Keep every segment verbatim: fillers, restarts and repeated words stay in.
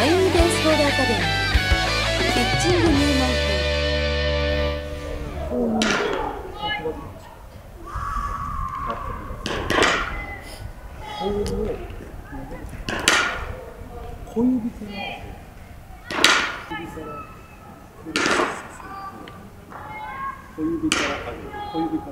マインベースボールアカデミーピッチング入門編。 こういうこういう小指から指からプレスさせると小指から上げる小指から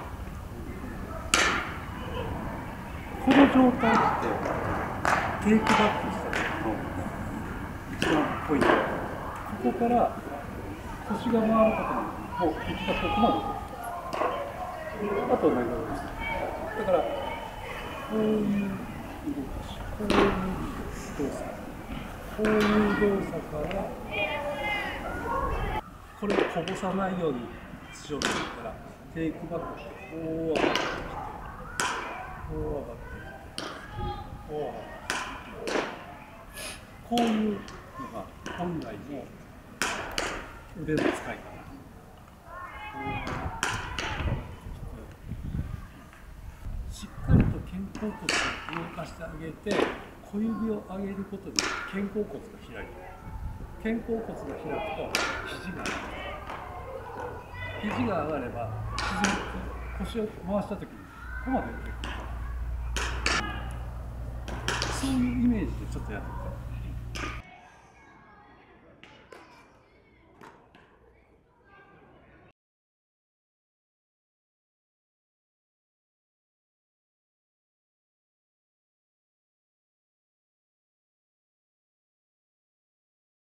この状態ってテイクバックした時の一番ポイント。ここから腰が回ることにもう息がここまであと何がだからこういう動かしこういう動作こういう動作からこれをこぼさないようにしようと思ったらテイクバックってこう上がってきてこう上がってこう上がってこういうのが本来の腕の使い方。しっかりと肩甲骨を動かしてあげて小指を上げることで肩甲骨が開く。肩甲骨が開くと肘が上がる。肘が上がれば腰を回したときにここまで出てくる。そういうイメージでちょっとやってみて。